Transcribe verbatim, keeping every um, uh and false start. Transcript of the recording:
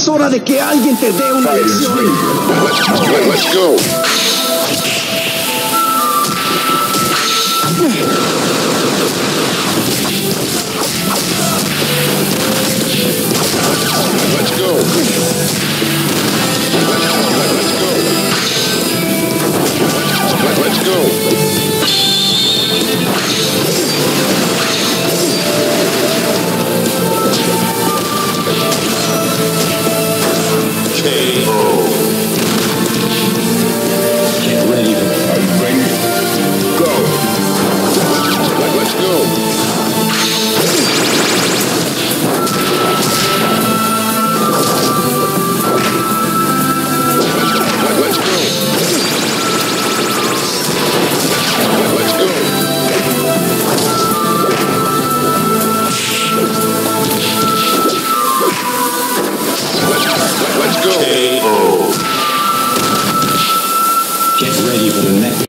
Es hora de que alguien te dé una lección. Let's, let's go. Let's go. Let's, let's go. K O. Get ready. Are you ready? Go. Let, let's go. Let's go. Let's go. Let's go. K O. Get ready for the next